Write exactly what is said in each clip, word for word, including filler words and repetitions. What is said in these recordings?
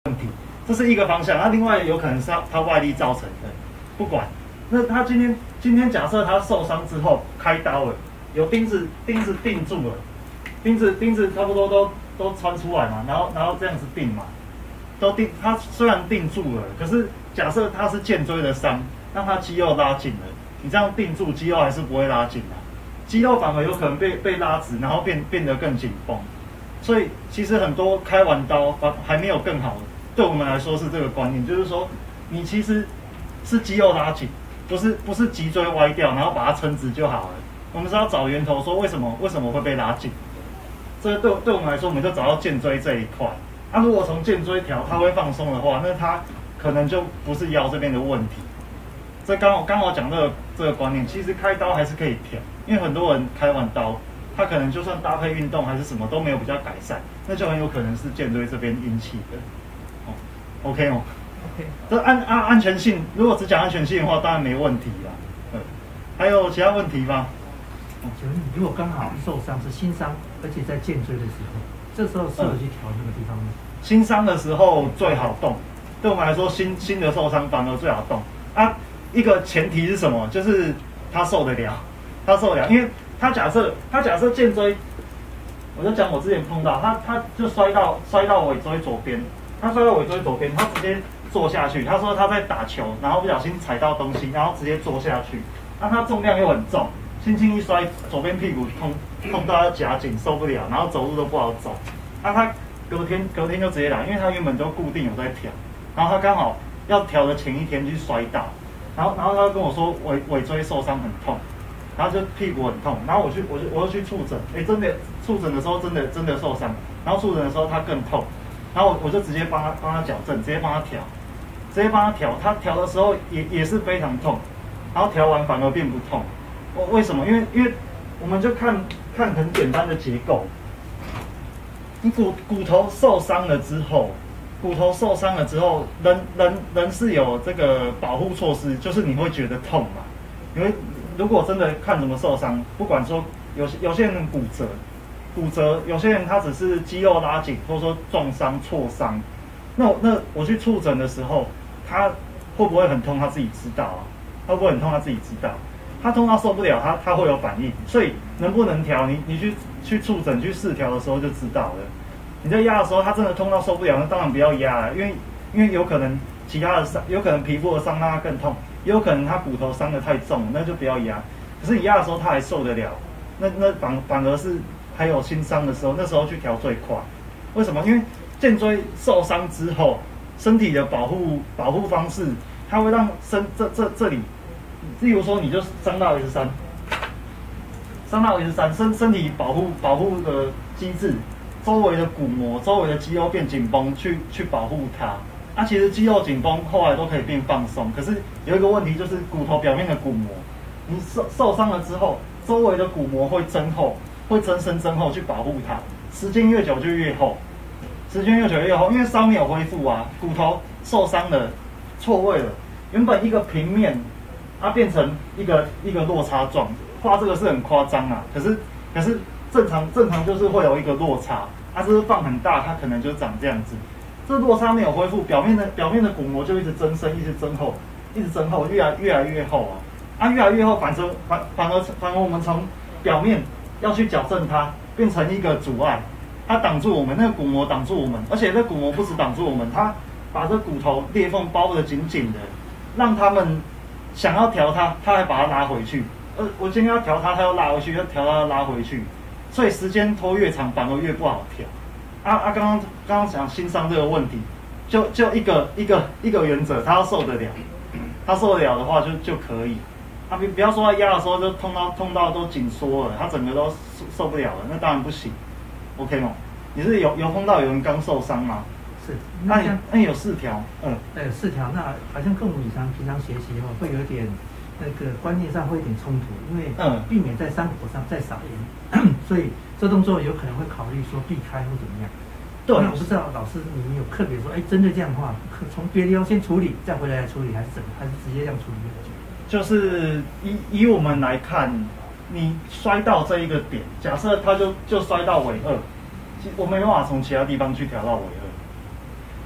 问题，这是一个方向。那另外有可能是他他外力造成的，不管。那他今天今天假设他受伤之后开刀了，有钉子钉子钉住了，钉子钉子差不多都都穿出来嘛，然后然后这样子钉嘛，都钉。他虽然钉住了，可是假设他是肩椎的伤，让他肌肉拉紧了，你这样钉住肌肉还是不会拉紧的、啊，肌肉反而有可能被被拉直，然后变变得更紧绷。所以其实很多开完刀还没有更好，对我们来说是这个观念，就是说你其实是肌肉拉紧。不是不是脊椎歪掉，然后把它撑直就好了。我们是要找源头，说为什么为什么会被拉紧。这对对我们来说，我们就找到肩椎这一块。那、啊、如果从肩椎调它会放松的话，那它可能就不是腰这边的问题。这刚好刚好讲这个这个观念，其实开刀还是可以调，因为很多人开完刀，他可能就算搭配运动还是什么都没有比较改善，那就很有可能是肩椎这边引起的。哦 ，OK 哦。 OK， 这安安安全性，如果只讲安全性的话，当然没问题啦。嗯，还有其他问题吗？ 请问，如果刚好受伤是新伤，而且在肩椎的时候，这时候适合去调那个地方吗？ 新伤的时候最好动，对我们来说，新新的受伤反而最好动啊。一个前提是什么？就是他受得了，他受得了，因为他假设他假设肩椎，我就讲我之前碰到他，他就摔到摔到尾椎左边，他摔到尾椎左边，他直接坐下去。他说他在打球，然后不小心踩到东西，然后直接坐下去。那他重量又很重，轻轻一摔，左边屁股痛痛到要夹紧，受不了，然后走路都不好走。那他隔天隔天就直接来，因为他原本就固定有在调，然后他刚好要调的前一天去摔到，然后然后他跟我说尾尾椎受伤很痛，然后就屁股很痛，然后我去我就我就去触诊，哎，真的触诊的时候真的真的受伤，然后触诊的时候他更痛，然后我我就直接帮他帮他矫正，直接帮他调，直接帮他调，他调的时候也也是非常痛，然后调完反而变不痛，我为什么？因为因为我们就看看很简单的结构。你骨骨头受伤了之后，骨头受伤了之后，人人人是有这个保护措施，就是你会觉得痛嘛。因为如果真的看怎么受伤，不管说有些有些人骨折，骨折有些人他只是肌肉拉紧，或者说撞伤、挫伤，那那我去触诊的时候，他会不会很痛？他自己知道啊，他会不会很痛？他自己知道。他痛到受不了，他他会有反应，所以能不能调，你你去去触诊去试调的时候就知道了。你在压的时候，他真的痛到受不了，那当然不要压了，因为因为有可能其他的伤，有可能皮肤的伤让他更痛，也有可能他骨头伤得太重，那就不要压。可是你压的时候他还受得了，那那反反而是还有新伤的时候，那时候去调最快。为什么？因为肩椎受伤之后，身体的保护保护方式，它会让身这这这里。例如说，你就伤到 S 三，伤到 S 三，身身体保护保护的机制，周围的骨膜、周围的肌肉变紧绷，去去保护它。啊，其实肌肉紧绷后来都可以变放松，可是有一个问题就是骨头表面的骨膜，你受受伤了之后，周围的骨膜会增厚，会增生增厚去保护它，时间越久就越厚，时间越久越厚，因为伤没有恢复啊，骨头受伤了，错位了，原本一个平面。它变成一个一个落差状，画这个是很夸张啊。可是可是正常正常就是会有一个落差，它只是放很大，它可能就长这样子。这落差没有恢复，表面的表面的骨膜就一直增生，一直增厚，一直增厚，越来越来越厚啊。啊，越来越厚，反正反反而反而我们从表面要去矫正它，变成一个阻碍，它挡住我们，那个骨膜挡住我们，而且那骨膜不止挡住我们，它把这骨头裂缝包得紧紧的，让他们。想要调它，它还把它拉回去。呃，我今天要调它，它又拉回去，要调它又拉回去，所以时间拖越长，反而越不好调。啊啊，刚刚刚刚讲新伤这个问题，就就一个一个一个原则，他要受得了，他受得了的话就就可以。啊，不不要说他压的时候就痛到痛到都紧缩了，他整个都受受不了了，那当然不行。OK 吗？你是有有碰到有人刚受伤吗？ 是， 那你那你有四条，嗯， 呃，四条，那好像跟我们平常平常学习哦，会有点那个观念上会有点冲突，因为嗯，避免在伤口上再撒盐，所以这动作有可能会考虑说避开或怎么样。对，那我不知道老师你们有特别说，哎，针对这样的话，从别的地方先处理，再回来处理，还是怎么，还是直接这样处理？ 就是以以我们来看，你摔到这一个点，假设他就就摔到尾二，我没办法从其他地方去调到尾二。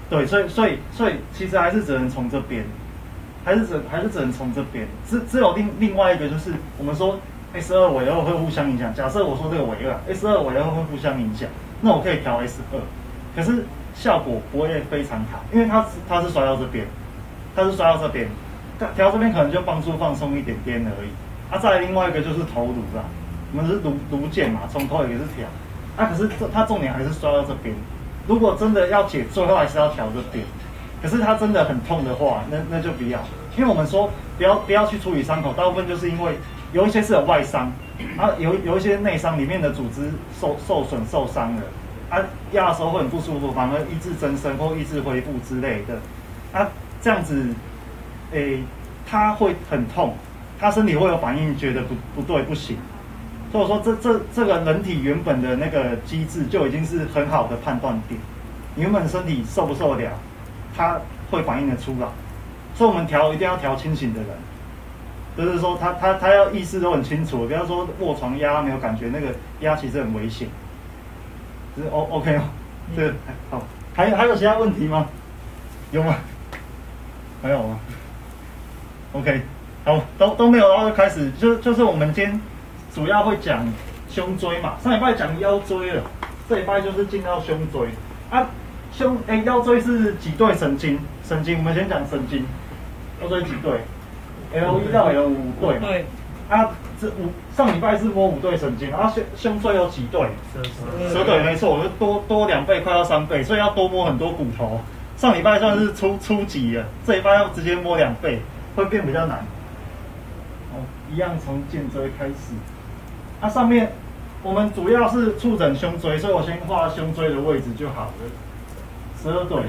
对，所以所以所以其实还是只能从这边，还是只还是只能从这边。只只有另另外一个就是我们说 S 二 尾二会互相影响。假设我说这个尾二 S 二 尾二会互相影响，那我可以调 S 二，可是效果不会非常好，因为它它是摔到这边，它是摔到这边，调这边可能就帮助放松一点点而已。啊，再来另外一个就是头颅啦，我们是颅颅键嘛，从头也是调。啊，可是这它重点还是摔到这边。如果真的要解，最后还是要调这边。可是它真的很痛的话，那那就不要，因为我们说不要不要去处理伤口，大部分就是因为有一些是有外伤，啊有有一些内伤，里面的组织受受损受伤了，啊压的时候会很不舒服，反而抑制增生或抑制恢复之类的，啊这样子，诶它会很痛，它身体会有反应，觉得不不对不行。所以说这这这个人体原本的那个机制就已经是很好的判断点，你原本身体受不受得了，它会反应得出来。所以我们调一定要调清醒的人，就是说他他他要意识都很清楚，不要说卧床压没有感觉，那个压其实很危险。就是 O OK 哦，这个好，还有还有其他问题吗？有吗？没有吗 ？OK， 好，都都没有，然后就开始就就是我们今天。主要会讲胸椎嘛，上礼拜讲腰椎了，这礼拜就是进到胸椎啊。胸哎、欸，腰椎是几对神经？神经，我们先讲神经。腰椎几对 ？L 一到 L 五对嘛。对。啊，这五上礼拜是摸五对神经，啊胸胸椎有几对？十十对，没错，我就多多两倍，快要三倍，所以要多摸很多骨头。上礼拜算是初初级了，这礼拜要直接摸两倍，会变比较难。哦，一样从肩椎开始。它、啊、上面我们主要是触诊胸椎，所以我先画胸椎的位置就好了。十二对，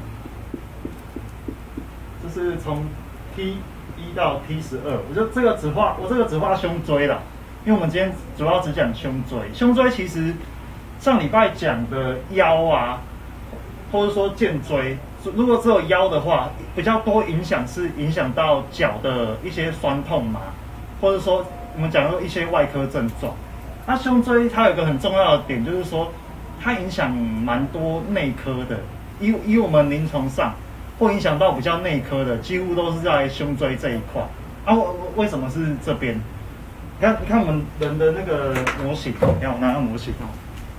这是从 T 一到 T 十二，我就这个只画我这个只画胸椎啦，因为我们今天主要只讲胸椎。胸椎其实上礼拜讲的腰啊，或者说肩椎，如果只有腰的话，比较多影响是影响到脚的一些酸痛嘛，或者说。我们讲到一些外科症状，那胸椎它有一个很重要的点，就是说它影响蛮多内科的。以以我们临床上会影响到比较内科的，几乎都是在胸椎这一块。啊，为什么是这边？你看，你看我们人的那个模型，你看我拿个模型哦。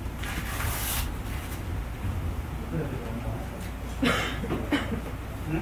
嗯。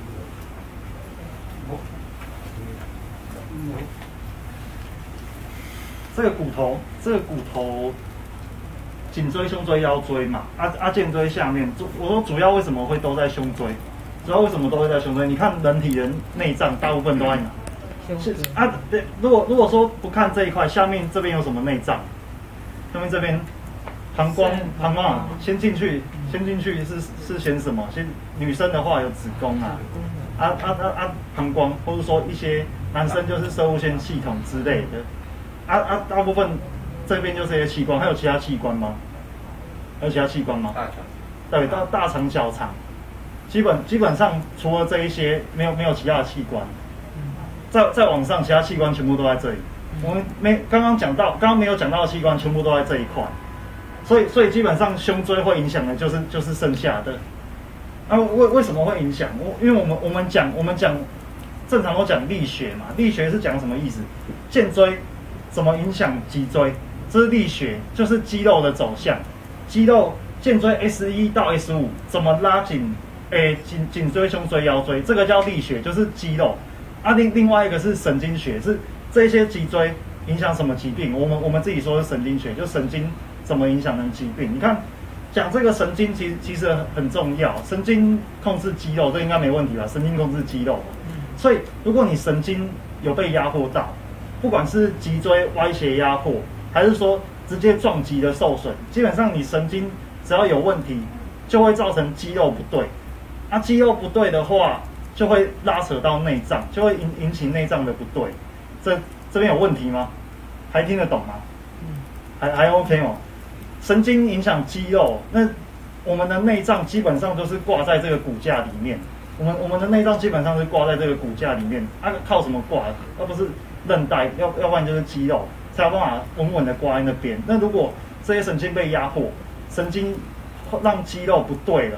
这个骨头，这个骨头，颈椎、胸椎、腰椎嘛，啊啊肩椎下面，我说主要为什么会都在胸椎？主要为什么都会在胸椎？你看人体的内脏大部分都在哪？胸椎啊，对，如果如果说不看这一块，下面这边有什么内脏？下面这边膀胱，膀胱啊，先进去，先进去是是先什么？先女生的话有子宫啊，啊啊啊啊膀胱，或者说一些男生就是射物腺系统之类的。啊啊，大部分这边就是这些器官，还有其他器官吗？还有其他器官吗？大肠。对，大大肠、小肠，基本基本上除了这一些，没有没有其他的器官。再再往上，其他器官全部都在这里。我们没刚刚讲到，刚刚没有讲到的器官全部都在这一块，所以所以基本上胸椎会影响的就是就是剩下的。啊，为为什么会影响？我因为我们我们讲我们讲正常都讲力学嘛，力学是讲什么意思？肩椎。怎么影响脊椎？这是力学，就是肌肉的走向。肌肉肩椎 S 一到 S 五怎么拉紧？诶，颈颈椎、胸椎、腰椎，这个叫力学，就是肌肉。啊，另另外一个是神经学，是这些脊椎影响什么疾病？我们我们自己说是神经学，就神经怎么影响人疾病？你看，讲这个神经其实其实很重要，神经控制肌肉，这应该没问题吧？神经控制肌肉，所以如果你神经有被压迫到。不管是脊椎歪斜压迫，还是说直接撞击的受损，基本上你神经只要有问题，就会造成肌肉不对。啊，肌肉不对的话，就会拉扯到内脏，就会引引起内脏的不对。这这边有问题吗？还听得懂吗？还还 OK 哦。神经影响肌肉，那我们的内脏基本上都是挂在这个骨架里面。我们我们的内脏基本上是挂在这个骨架里面，啊，靠什么挂？而不是韧带，要要不然就是肌肉，才有办法稳稳的挂在那边。那如果这些神经被压迫，神经让肌肉不对了，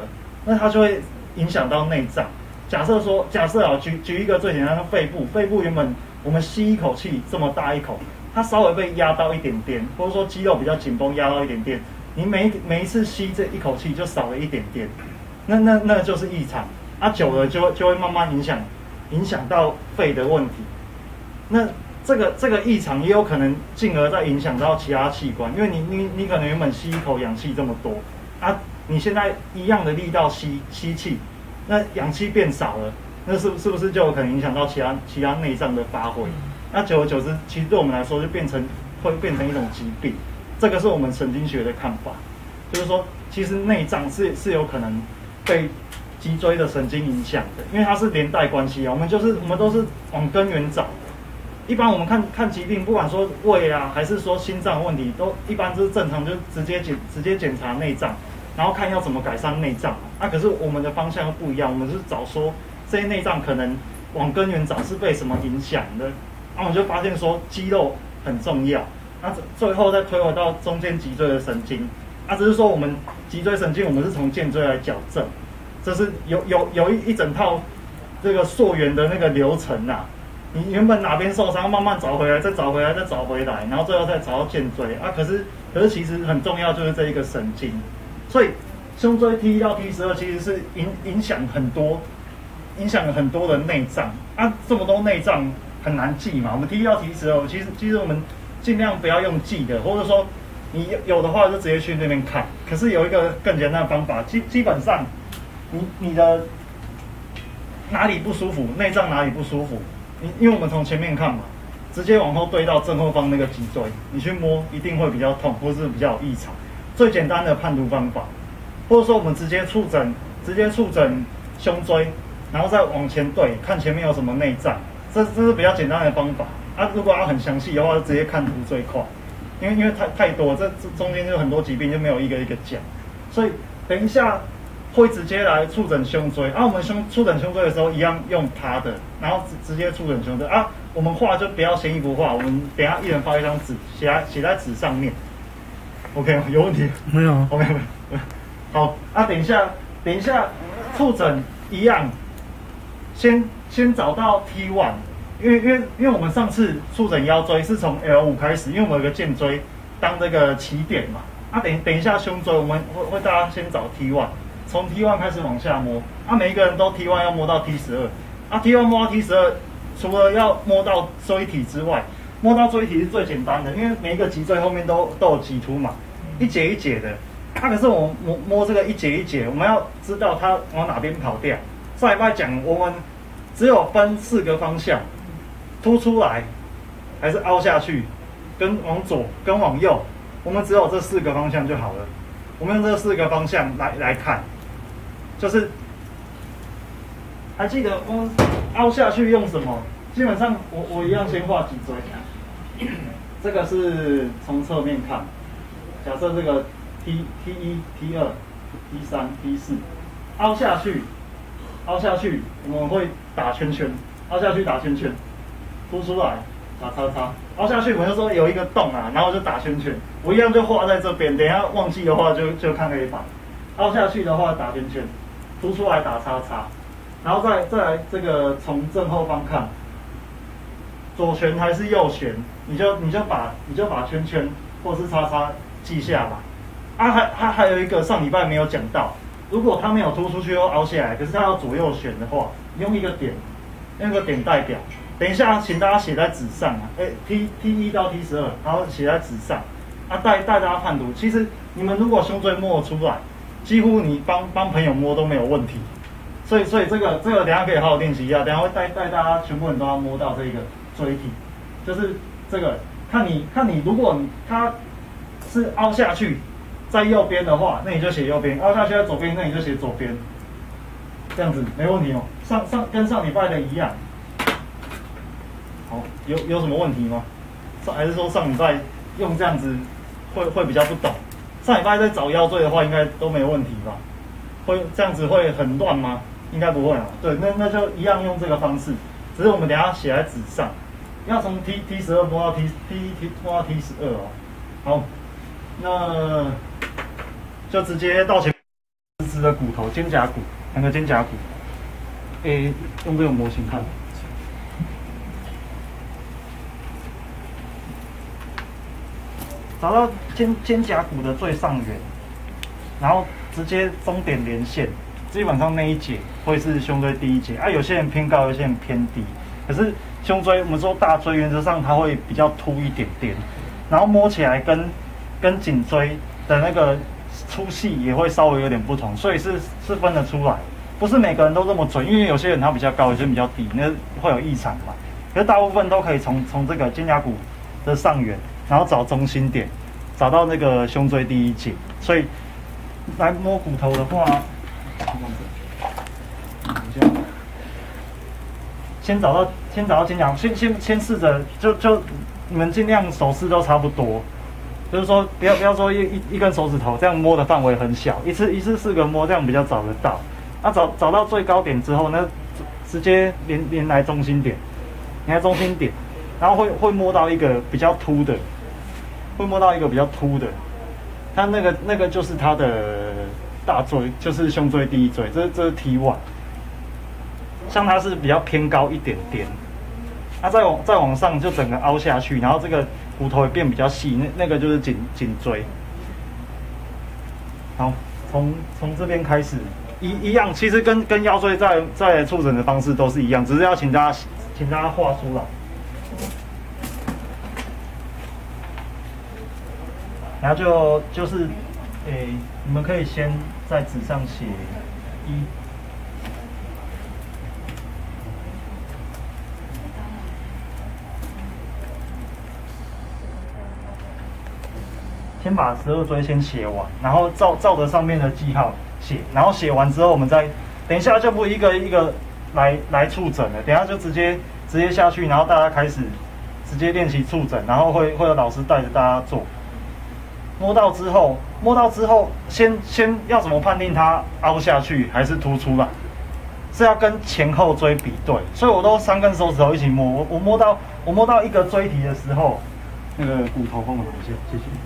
那它就会影响到内脏。假设说，假设啊，举举一个最简单的肺部，肺部原本我们吸一口气这么大一口，它稍微被压到一点点，或者说肌肉比较紧绷压到一点点，你每每一次吸这一口气就少了一点点，那那那就是异常，啊久了就就会慢慢影响影响到肺的问题，那这个这个异常也有可能进而再影响到其他器官，因为你你你可能原本吸一口氧气这么多，啊你现在一样的力道吸吸气，那氧气变少了，那是是不是就有可能影响到其他其他内脏的发挥？那久而久之，其实对我们来说就变成会变成一种疾病。这个是我们神经学的看法，就是说，其实内脏是是有可能被脊椎的神经影响的，因为它是连带关系啊。我们就是我们都是往根源找。一般我们看看疾病，不管说胃啊，还是说心脏问题，都一般就是正常，就直接检直接检查内脏，然后看要怎么改善内脏。啊，可是我们的方向不一样，我们是找说这些内脏可能往根源找是被什么影响的。然后我们就发现说肌肉很重要，那最后再推回到中间脊椎的神经。啊，只是说我们脊椎神经我们是从肩椎来矫正，这是有有有一一整套这个溯源的那个流程啊。你原本哪边受伤，慢慢找回来，再找回来，再找回来，然后最后再找到肩椎啊。可是可是其实很重要就是这一个神经，所以胸椎 T 一到 T 十二其实是影影响很多，影响很多的内脏啊。这么多内脏很难记嘛，我们 T 一到 T 十二，其实其实我们尽量不要用记的，或者说你有的话就直接去那边看。可是有一个更简单的方法，基基本上你你的哪里不舒服，内脏哪里不舒服。因为我们从前面看嘛，直接往后对到正后方那个脊椎，你去摸一定会比较痛，或是比较有异常。最简单的判读方法，或者说我们直接触诊，直接触诊胸椎，然后再往前对，看前面有什么内脏，这这是比较简单的方法。啊，如果要很详细的话，就直接看图最快，因为因为太太多，这这中间就很多疾病就没有一个一个讲，所以等一下会直接来触诊胸椎啊，我们胸触诊胸椎的时候一样用它的，然后直直接触诊胸椎啊。我们画就不要先一幅画，我们等一下一人发一张纸，写在写在纸上面。OK， 有问题？ 没有。 OK， 好啊，等一下等一下触诊一样，先先找到 T 一，因为因为因为我们上次触诊腰椎是从 L 五开始，因为我们有个肩椎当这个起点嘛。啊，等等一下胸椎我们会会大家先找 T 一。从 T 一 开始往下摸，啊，每一个人都 T 一 要摸到 T 十二，啊 T 一 摸到 T 十二，除了要摸到椎体之外，摸到椎体是最简单的，因为每一个脊椎后面都都有棘突嘛，一节一节的。啊，可是我们摸摸这个一节一节，我们要知道它往哪边跑掉。上礼拜讲我们只有分四个方向，凸出来，还是凹下去，跟往左跟往右，我们只有这四个方向就好了。我们用这四个方向来来看。就是还记得我凹下去用什么？基本上我我一样先画脊椎。这个是从侧面看，假设这个 T T 一 T 二 T 三 T 四，凹下去，凹下去我们会打圈圈，凹下去打圈圈，凸出来打叉叉，凹下去我们就说有一个洞啊，然后就打圈圈。我一样就画在这边，等一下忘记的话就就看黑板。凹下去的话打圈圈。凸出来打叉叉，然后再再来这个从正后方看，左旋还是右旋，你就你就把你就把圈圈或是叉叉记下来。啊，还还还有一个上礼拜没有讲到，如果它没有凸出去又凹下来，可是它要左右旋的话，用一个点，用一个点代表。等一下，请大家写在纸上啊，哎 ，T T 一到 T 十二，然后写在纸上，啊，带带大家判读。其实你们如果胸椎摸得出来。几乎你帮帮朋友摸都没有问题，所以所以这个这个等一下可以好好练习一下，等一下会带带大家全部人都要摸到这个椎体，就是这个看你看你如果你它是凹下去在右边的话，那你就写右边；凹下去在左边，那你就写左边，这样子没问题哦。上上跟上礼拜的一样。好，有有什么问题吗？上还是说上礼拜用这样子会会比较不懂？上礼拜在找腰椎的话，应该都没有问题吧？会这样子会很乱吗？应该不会啊。对，那那就一样用这个方式，只是我们等一下写在纸上，要从 T T 十二摸到 T T T 摸到 T 十二哦。好，那就直接到前直直的骨头，肩胛骨，两个肩胛骨。诶，用这个模型看。找到肩肩胛骨的最上缘，然后直接中点连线，基本上那一节会是胸椎第一节啊。有些人偏高，有些人偏低。可是胸椎我们说大椎原则上它会比较凸一点点，然后摸起来跟跟颈椎的那个粗细也会稍微有点不同，所以是是分得出来。不是每个人都这么准，因为有些人他比较高，有些人比较低，那会有异常嘛。可是大部分都可以从从这个肩胛骨的上缘，然后找中心点，找到那个胸椎第一节。所以来摸骨头的话，先找到先找到肩胛，先先先试着就就你们尽量手势都差不多，就是说不要不要说一一一根手指头这样摸的范围很小，一次一次四个摸，这样比较找得到。那、啊、找找到最高点之后呢，直接连连来中心点，连来中心点，然后会会摸到一个比较凸的，会摸到一个比较凸的，它那个那个就是它的大椎，就是胸椎第一椎，这这是 T 一。像它是比较偏高一点点，它、啊、再往再往上就整个凹下去，然后这个骨头也变比较细，那那个就是颈颈椎。好，从从这边开始。一一样，其实跟跟腰椎在在触诊的方式都是一样，只是要请大家请大家画出来。然后就就是，诶，你们可以先在纸上写一，先把十二椎先写完，然后照照着上面的记号。写，然后写完之后，我们再等一下就不一个一个来来触诊了，等一下就直接直接下去，然后大家开始直接练习触诊，然后会会有老师带着大家做。摸到之后，摸到之后，先先要怎么判定它凹下去还是凸出来？是要跟前后椎比对，所以我都三根手指头一起摸。我我摸到我摸到一个椎体的时候，那个骨头帮我拿一下，谢谢。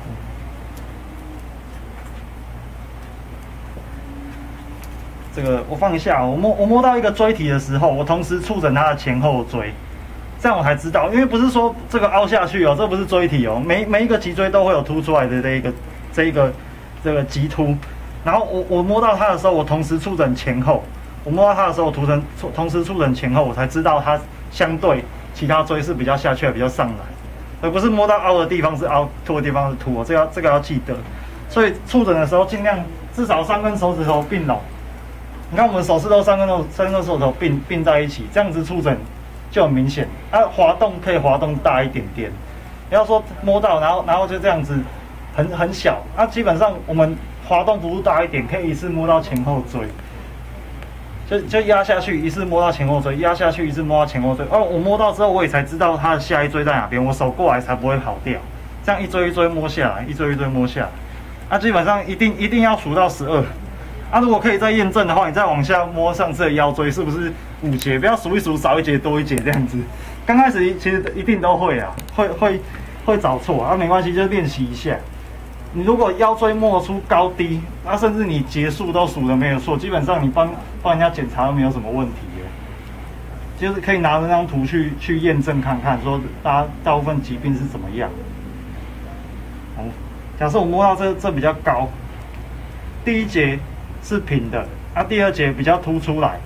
这个我放一下，我摸我摸到一个椎体的时候，我同时触诊它的前后椎，这样我才知道，因为不是说这个凹下去哦，这不是椎体哦，每每一个脊椎都会有凸出来的这一个这一个这个棘突，然后我我摸到它的时候，我同时触诊前后，我摸到它的时候，我同时同时触诊前后，我才知道它相对其他椎是比较下去，比较上来，而不是摸到凹的地方是凹，凸的地方是凸哦，这个要这个要记得，所以触诊的时候尽量至少三根手指头并拢。你看我们手势都三根手三根手指头并并在一起，这样子触诊就很明显。啊，滑动可以滑动大一点点，不要说摸到然后然后就这样子很很小。啊，基本上我们滑动幅度大一点，可以一次摸到前后椎，就就压下去，一次摸到前后椎，压下去一次摸到前后椎。哦，我摸到之后，我也才知道它的下一椎在哪边，我手过来才不会跑掉。这样一椎一椎摸下来，一椎一椎摸下来，啊，基本上一定一定要数到十二。啊，如果可以再验证的话，你再往下摸上次的腰椎是不是五节？不要数一数少一节多一节这样子。刚开始其实一定都会啊，会会会找错啊，没关系，就练习一下。你如果腰椎摸出高低，那甚至你节数都数的没有错，基本上你帮帮人家检查都没有什么问题耶。就是可以拿着那张图去去验证看看，说大家大部分疾病是怎么样。好，假设我摸到这这比较高，第一节是平的，啊，第二节比较凸出来，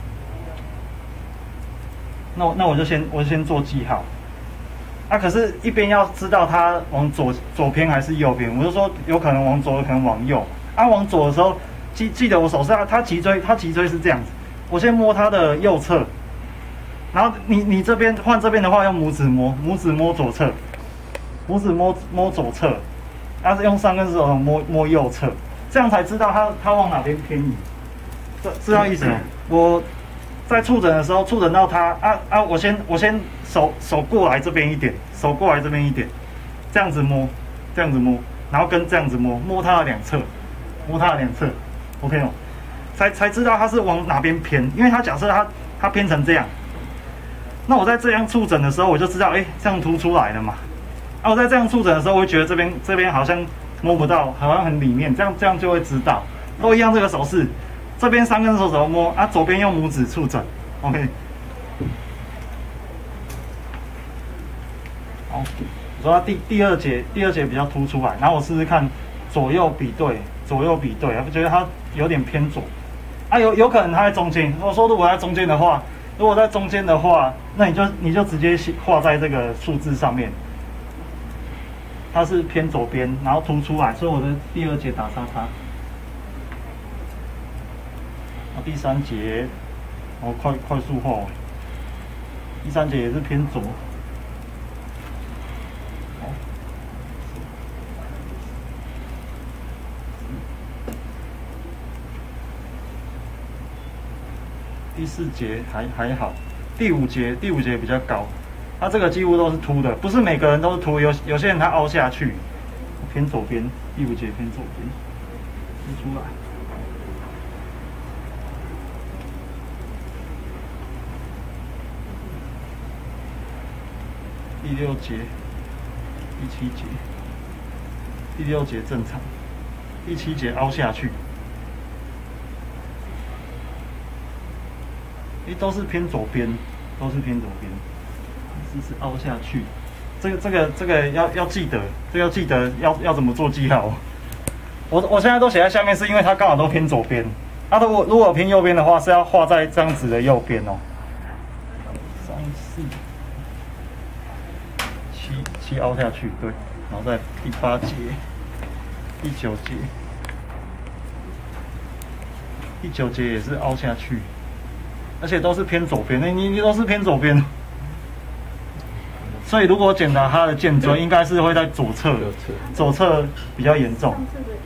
那我那我就先我就先做记号，啊，可是一边要知道它往左左偏还是右偏，我就说有可能往左，有可能往右，啊，往左的时候记记得我手上它脊椎它脊椎是这样子，我先摸它的右侧，然后你你这边换这边的话用拇指摸，拇指摸左侧，拇指摸摸左侧，啊，是用三根手指头摸摸右侧。这样才知道它它往哪边偏移，这这样意思吗？我在触诊的时候，触诊到它啊啊，我先我先手手过来这边一点，手过来这边一点，这样子摸，这样子摸，然后跟这样子摸，摸它的两侧，摸它的两侧 ，OK 哦，才才知道它是往哪边偏，因为它假设它它偏成这样，那我在这样触诊的时候，我就知道，哎，这样凸出来了嘛。啊，我在这样触诊的时候，我会觉得这边这边好像摸不到，好像很里面，这样这样就会知道。 都一样这个手势，这边三根手指头摸啊，左边用拇指触诊 ，OK。好，我说第第二节第二节比较突出来，然后我试试看左右比对，左右比对，我觉得它有点偏左，啊有有可能它在中间。我说如果在中间的话，如果在中间的话，那你就你就直接画在这个数字上面。它是偏左边，然后凸出来，所以我的第二节打叉叉。然后第三节，我快快速画，第三节也是偏左。第四节还还好，第五节第五节比较高。它这个几乎都是凸的，不是每个人都是凸，有有些人他凹下去，偏左边，第五节偏左边，凸出来。第六节、第七节、第六节正常，第七节凹下去，诶，都是偏左边，都是偏左边。是是凹下去，这个这个这个要要记得，这个要记得要要怎么做记号。我我现在都写在下面，是因为它刚好都偏左边。它、啊、如果如果偏右边的话，是要画在这样子的右边哦。三四七七凹下去，对，然后在第八节、第九节、第九节也是凹下去，而且都是偏左边，你你你都是偏左边。所以如果检查它的剑椎，应该是会在左侧，左侧比较严重。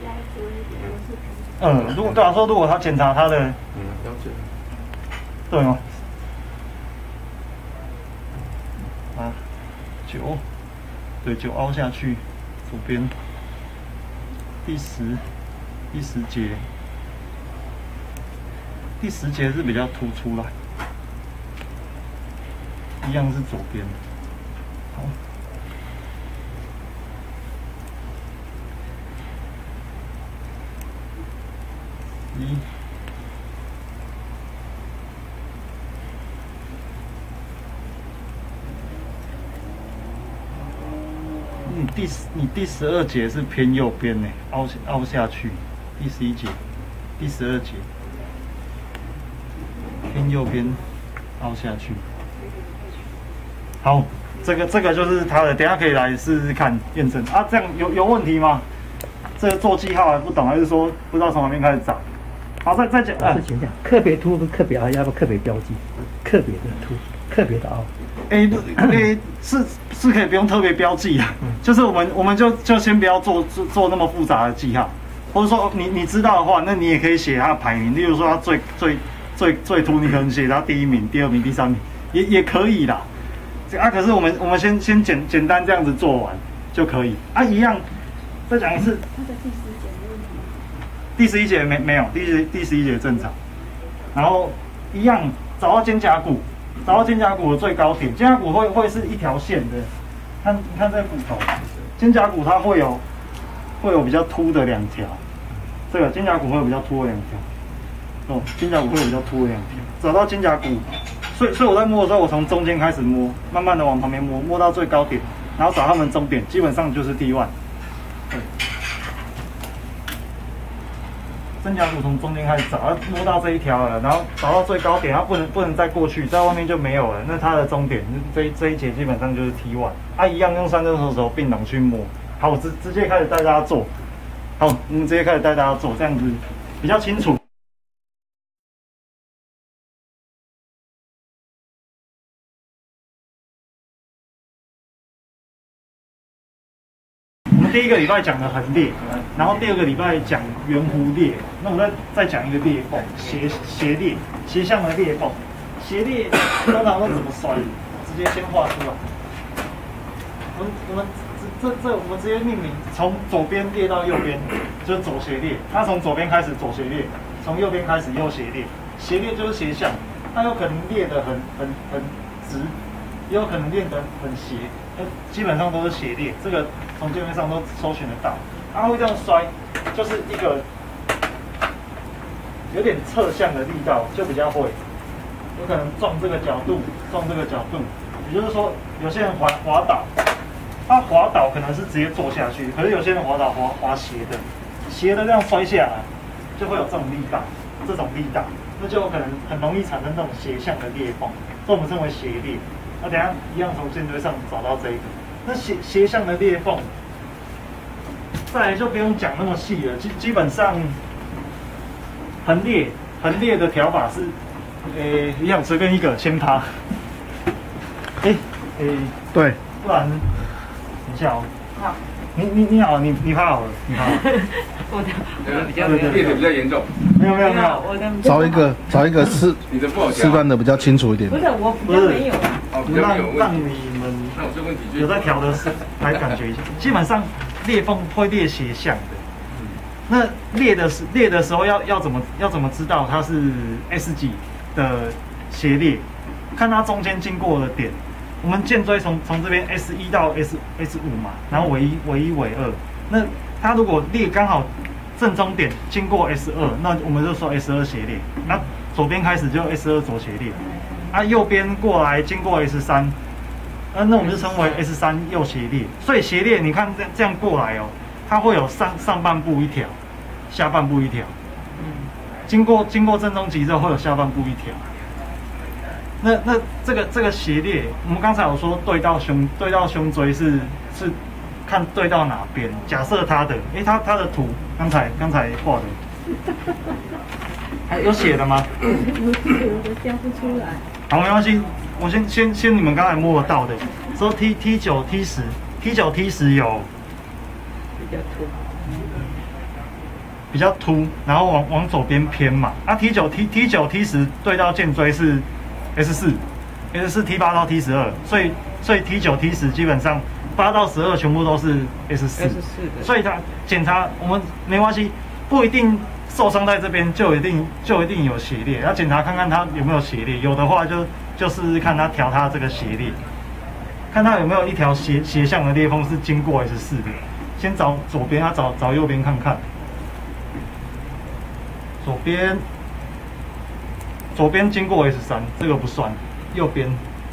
嗯，如果对啊说，如果他检查他的，嗯，了解，对吗？啊，九，对，九凹下去，左边，第十，第十节，第十节是比较突出来，一样是左边。好，一，你第你第十二节是偏右边呢，凹凹下去。第十一节，第十二节偏右边凹下去。好。这个这个就是它的，等一下可以来试试看验证啊。这样有有问题吗？这个做记号还不懂，还是说不知道从哪边开始找？好，再再讲。 老师请讲，特别凸跟特别凹，要不要特别标记？特别的凸，特别的凹。 哎，哎，是是可以不用特别标记啊，就是我们我们就就先不要做做做那么复杂的记号，或者说你你知道的话，那你也可以写它的排名，例如说它最最最最凸，你可能写它第一名、第二名、第三名，也也可以啦。啊，可是我们我们先先简简单这样子做完就可以啊，一样再讲一次。它的第十节没问题吗？第十一节没没有，第十第十一节正常。然后一样找到肩胛骨，找到肩胛骨的最高点，肩胛骨会会是一条线的。看你看这个骨头，肩胛骨它会有会有比较凸的两条，这个肩胛骨会有比较凸的两条。哦，肩胛骨会有比较凸的两条。找到肩胛骨。所以，所以我在摸的时候，我从中间开始摸，慢慢的往旁边摸，摸到最高点，然后找他们终点，基本上就是 T 一。对，肩胛骨从中间开始找，摸到这一条了，然后找到最高点，它不能不能再过去，在外面就没有了。那它的终点，这这一节基本上就是 T 一。啊，一样用三只手指头并拢去摸。好，我直直接开始带大家做。好，我们直接开始带大家做，这样子比较清楚。第一个礼拜讲的横裂，然后第二个礼拜讲圆弧裂，那我再再讲一个裂缝，斜斜裂，斜向的裂缝，斜裂通常都怎么摔？直接先画出来。我们我们这这这我们直接命名，从左边裂到右边就是左斜裂，它从左边开始左斜裂，从右边开始右斜裂，斜裂就是斜向，它有可能裂得很很很直，也有可能裂得很斜。基本上都是斜裂，这个从界面上都搜寻得到。它会这样摔，就是一个有点侧向的力道就比较会，有可能撞这个角度，撞这个角度，也就是说有些人滑滑倒，他滑倒可能是直接坐下去，可是有些人滑倒滑滑斜的，斜的这样摔下来，就会有这种力道，这种力道，那就有可能很容易产生这种斜向的裂缝，这我们称为斜裂。那等一下一样从舰堆上找到这一个，那斜斜向的裂缝。再来就不用讲那么细了，基基本上横裂横裂的调法是，呃，一样随便一个先趴，哎哎， 对， 不然等一下哦， 好， 你你你好，你你趴好了，你趴好了， 我的我的比较没有， 裂的比较严重， 没有没有没有， 我的找一个找一个示你的不好示范的比较清楚一点不。是我比较没有， 哦，比较让没有问题。 让你们那我这问题就有在调的是来感觉一下，基本上裂缝会裂斜向的。那裂的时裂的时候要要怎么要怎么知道它是 S 几的斜裂？看它中间经过的点。我们剑锥从从这边 S 一到 S S 五嘛，然后尾一尾一尾二。那它如果裂刚好正中点经过 S 二，那我们就说 S 二斜裂。那左边开始就 S 二左斜裂，啊右边过来经过 S 三，那那我们就称为 S 三右斜裂。所以斜裂你看这这样过来哦。它会有上上半部一条，下半部一条。嗯，经过经过正中极之后，会有下半部一条。那那这个这个斜裂，我们刚才有说对到胸对到胸椎是是看对到哪边。假设它的，哎，它它的图刚才刚才画的，还有写的吗？ 我的标不出来。 好，没关系，我先先先你们刚才摸得到的，说 T T 九 T 十 T 九 T 十有。 比较凸， 比较凸，然后往往左边偏嘛。啊 ，T 九 T T 九 T 十对到剑椎是 S 四 ，S 四 T 八到 T 十二，所以所以 T 九 T 十基本上八到十二全部都是 S 四 S 四的， 所以它检查我们没关系，不一定受伤在这边就一定就一定有斜裂，要检查看看它有没有斜裂，有的话就就试试看它调它这个斜裂，看它有没有一条斜斜向的裂缝是经过 S 四的。先找左边，要找找右边看看。左边，左边经过 S 三，这个不算。右边，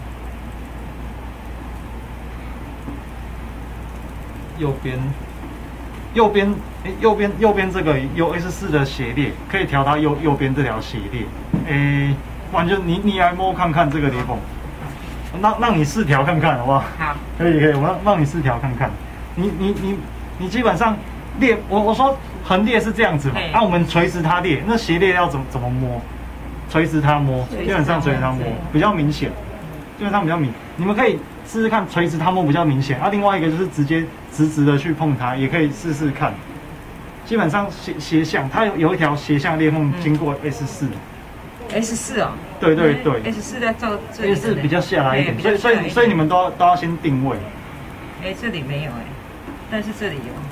右边，右边，哎，右边右边这个有 S 四的斜裂，可以调到右右边这条斜裂。哎，不然就你你来摸看看这个裂缝，让让你试调看看，好不好？ 好， 可以可以，我让让你试调看看。你你你你基本上裂，我我说横裂是这样子嘛，按、啊、我们垂直它裂，那斜裂要怎么怎么摸？垂直它摸，基本上垂直它摸比较明显，基本上比较明。你们可以试试看垂直它摸比较明显，啊，另外一个就是直接直直的去碰它，也可以试试看。基本上斜斜向，它有有一条斜向裂缝经过 S 四、 嗯。S 四哦。对对对。S 四在照这里。S 四比较下来一点，所以所以所以你们都要都要先定位。 哎，这里没有哎。但是这里有，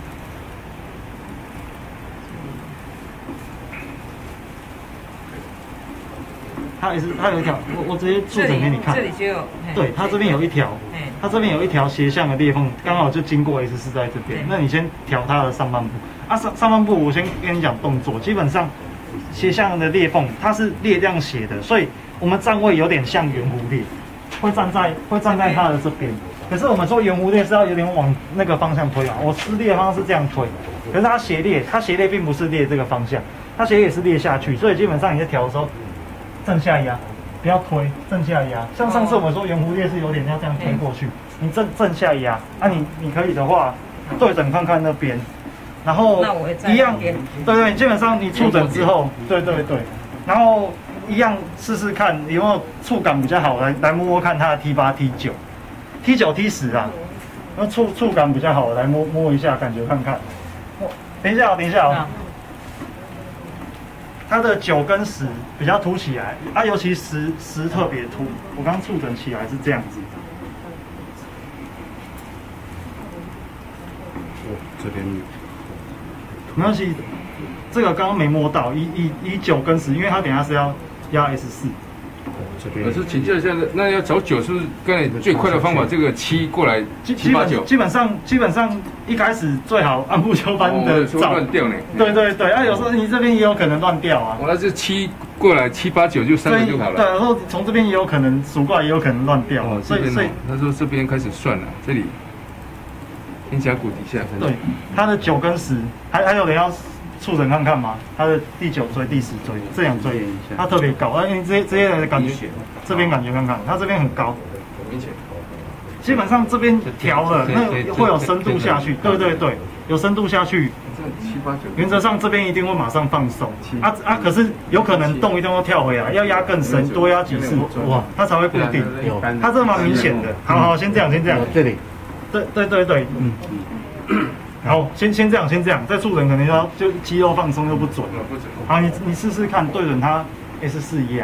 它也是，它有一条，我我直接触诊给你看。 这里就有， 对，它这边有一条，它这边有一条斜向的裂缝，刚好就经过 S 四在这边。那你先调它的上半部，啊上上半部我先跟你讲动作，基本上斜向的裂缝它是裂这样斜的，所以我们站位有点像圆弧裂，会站在会站在它的这边。可是我们说圆弧裂是要有点往那个方向推啊，我撕裂的方式是这样推，可是它斜裂，它斜裂并不是裂这个方向，它斜裂也是裂下去，所以基本上你在调的时候，正下压，不要推，正下压。像上次我们说圆弧裂是有点要这样推过去，你正正下压，啊你你可以的话，对准看看那边，然后一样，对对，基本上你触诊之后，对对对，然后一样试试看有没有触感比较好，来来摸摸看它的 T 八 T 九。T 九 T 十啊，那触触感比较好，来摸摸一下，感觉看看。等一下哦，等一下哦。它的九跟十比较凸起来，啊，尤其十十特别凸。我刚触诊起来是这样子。 哦，这边没关系，这个刚刚没摸到，以以以九跟十，因为它等一下是要压 S 四。 可是请教一下，那要找九是不是刚才最快的方法？这个七过来七八九， 基本上基本上一开始最好按部就班的照。 乱掉呢？ 对对对，啊，有时候你这边也有可能乱掉啊。 我那是七过来七八九就三个就好了。 对，然后从这边也有可能数过来也有可能乱掉。 哦，所以所以他说这边开始算了，这里天峡谷底下。 对，它的九跟十，还还有人要触诊看看吗？它的第九椎、第十椎这两椎，它特别高，因为这些这些人的感觉，这边感觉看看，它这边很高， 明显。 基本上这边调了，那会有深度下去，对对对，有深度下去。原则上这边一定会马上放松，啊啊，可是有可能动一动又跳回来，要压更深，多压几次，哇，它才会固定。有，它这蛮明显的。好好，先这样，先这样。 这里。 对对对对，嗯。好，先先这样，先这样，再触诊可能要就肌肉放松又不准了。好，你你试试看，对准它 S 四压。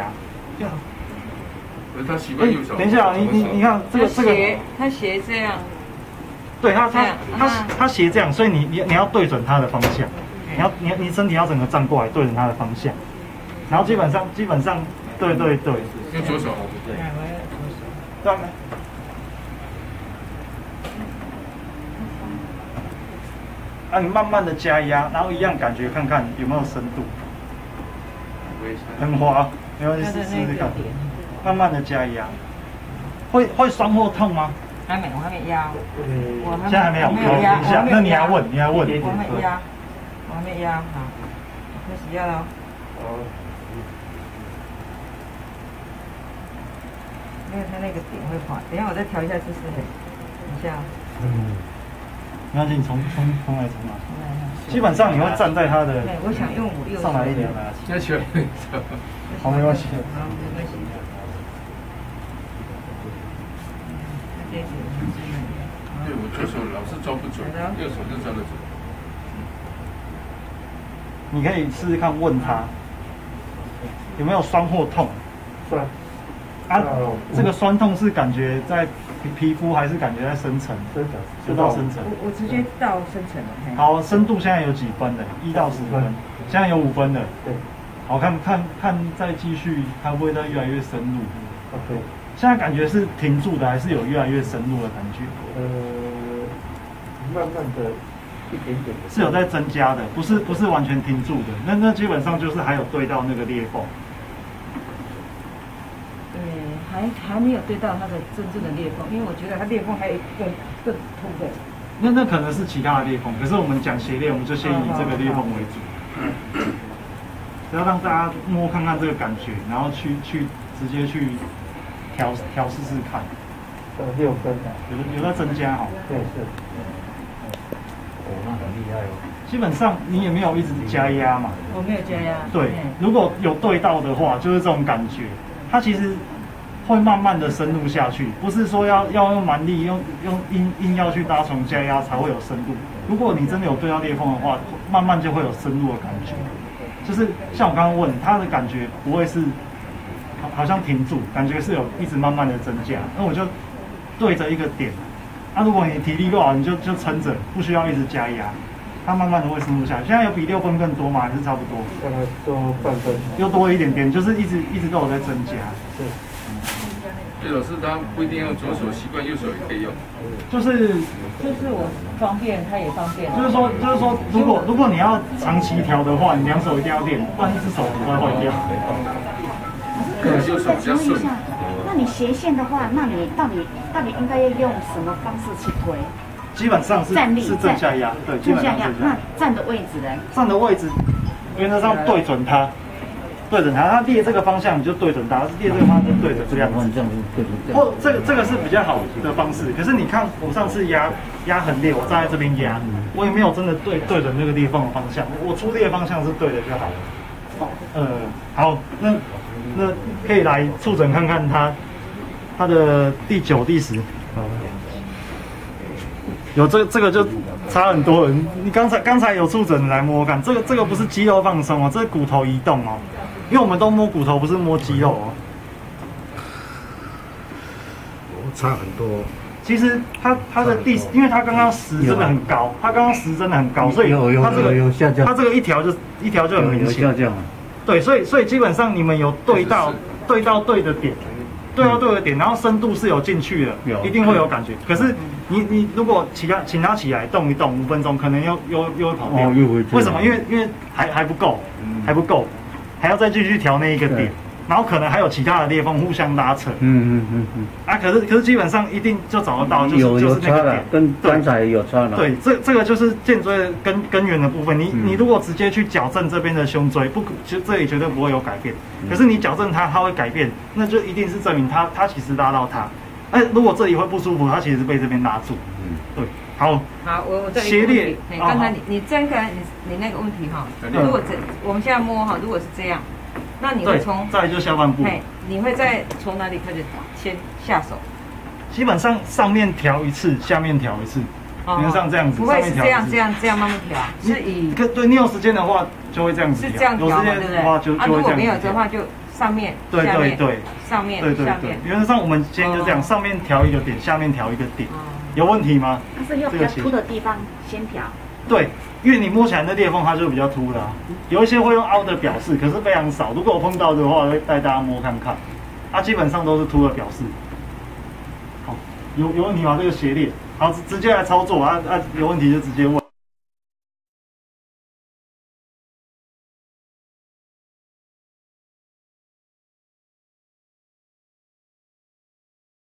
他习惯右手。 等一下，你你你看这个这个， 他斜这样。 对他他他他斜这样，所以你你你要对准他的方向，你要你你身体要整个站过来对准他的方向，然后基本上基本上对对对。 用左手。 对。对。啊，你慢慢的加压，然后一样感觉看看有没有深度。很滑，没关系，试试看。慢慢的加压，会会酸或痛吗？ 还没，我还没压。 我现在还没有。好，等一下，那你还问，你还问。 我还没压，我还没压，好，开始压了。哦。因为它那个点会滑，等一下我再调一下姿势。等一下。嗯。 没关系，你从从从来从哪？基本上你会站在他的。 对，我想用我右手。 上来一点， 加起来。 好，没关系。 好，没关系。 对，我左手老是抓不准，右手就抓得准。 你可以试试看，问他有没有酸或痛。 酸。 啊，这个酸痛是感觉在皮肤还是感觉在深层？ 深层， 就到深层。 我我直接到深层了。 好，深度现在有几分的？一到十分，现在有五分的。 对。 好看看看，再继续，它会不会再越来越深入 ？OK。 现在感觉是停住的，还是有越来越深入的感觉？ 呃，慢慢的，一点点的。 是有在增加的，不是不是完全停住的。那那基本上就是还有对到那个裂缝。 对，还还没有对到它的真正的裂缝，因为我觉得它裂缝还有更更凸的。 那那可能是其他的裂缝，可是我们讲斜裂，我们就先以这个裂缝为主。嗯。要让大家摸看看这个感觉，然后去去直接去。调调试试看， 呃，六分， 有有在增加哈。 对，是。哦，那很厉害哦。 基本上你也没有一直加压嘛。 我没有加压。 对，如果有对到的话，就是这种感觉，它其实会慢慢的深入下去，不是说要要用蛮力，用用硬硬要去搭床加压才会有深度。如果你真的有对到裂缝的话，慢慢就会有深入的感觉。就是像我刚刚问，它的感觉不会是。好像停住，感觉是有一直慢慢的增加。那我就对着一个点，那、啊、如果你体力够好，你就就撑着，不需要一直加压，它慢慢的会深入下去。现在有比六分更多吗？还是差不多？ 大概多半分， 又多一点点，就是一直一直都有在增加。 对。 对，老师他不一定用左手，习惯右手也可以用。 就是就是我方便，他也方便。 就是说，就是说，如果如果你要长期调的话，你两手一定要练，不然一只手不会坏掉。 可是再请问一下，那你斜线的话，那你到底到底应该要用什么方式去推？ 基本上是站立是正下压，对， 正下压。那站的位置呢？ 站的位置，原则上对准它，对准它，它列这个方向你就对准它，列这个方向就对着这样子。或这个这个是比较好的方式。可是你看我上次压压很烈，我站在这边压，我也没有真的对对准那个裂缝的方向，我出力的方向是对的就好了。呃，好，那。那可以来触诊看看他，他的第九、第十，有这这个就差很多了。你刚才刚才有触诊来摸看，这个这个不是肌肉放松哦，这是骨头移动哦，因为我们都摸骨头，不是摸肌肉哦。 差很多。 其实它它的第，因为它刚刚十真的很高，它刚刚十真的很高，所以它这个它这个一条就一条就很明显。 下降了。 对，所以所以基本上你们有对到对到对的点，对到对的点，然后深度是有进去的，一定会有感觉。可是你你如果请他请他起来动一动五分钟，可能又又又会跑掉。为什么？因为因为还还不够，还不够，还要再继续调那一个点。然后可能还有其他的裂缝互相拉扯，嗯嗯嗯嗯，啊，可是可是基本上一定就找得到，就是有就是那个点， 跟刚才有差了。 对，这这个就是颈椎的根根源的部分。你、嗯、你如果直接去矫正这边的胸椎，不，其实这里绝对不会有改变。嗯、可是你矫正它，它会改变，那就一定是证明它它其实拉到它。哎，如果这里会不舒服，它其实是被这边拉住。嗯，对，好。 好，我我再斜裂。 你刚才你你这个你你那个问题哈，如果这我们现在摸哈，如果是这样。那你会从再来就下半部， 你会再从哪里开始先下手？ 基本上上面调一次，下面调一次，原则上这样子。 不会是这样这样这样慢慢调，是以对你有时间的话就会这样子是这样调， 有时间的话就就会这样。 啊，如果没有的话就上面对对对上面对对对，原则上我们今天就这样，上面调一个点，下面调一个点，有问题吗？ 但是要比较凸的地方先调。 对，因为你摸起来那裂缝它就比较凸啦、啊，有一些会用凹的表示，可是非常少。如果我碰到的话，会带大家摸看看，它、啊、基本上都是凸的表示。好，有有问题吗？这个斜裂，好，直接来操作啊啊，有问题就直接问。